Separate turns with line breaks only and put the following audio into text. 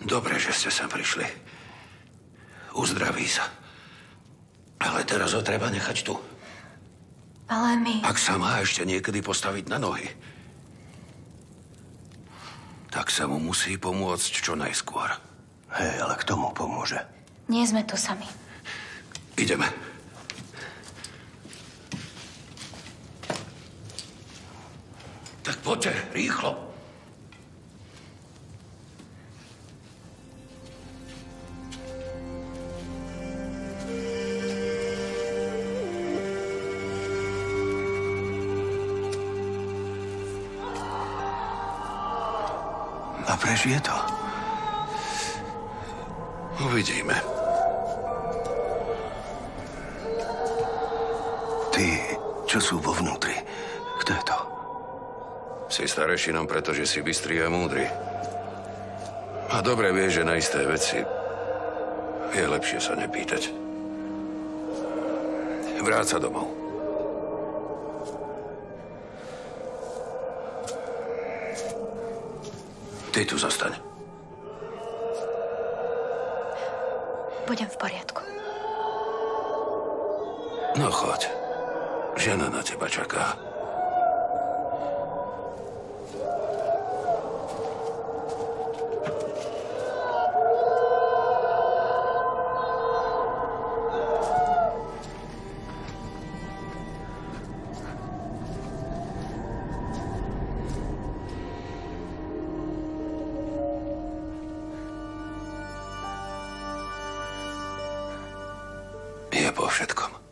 Dobre, že ste sem prišli. Uzdraví sa. Ale teraz ho treba nechať tu.
Ale my...
Ak sa má ešte niekedy postaviť na nohy, tak sa mu musí pomôcť čo najskôr.
Hej, ale kto mu pomôže?
Nie sme tu sami.
Ideme. Tak poďte, rýchlo.
A prežije to?
Uvidíme.
Tí, čo sú vo vnútri, kto je to?
Si starešinom, pretože si bystrý a múdry. A dobre vieš, že na isté veci je lepšie sa nepýtať. Vráť sa domov. Ty tu zostaň.
Budem v poriadku.
No choď. Žena na teba čaká. Je po všetkom.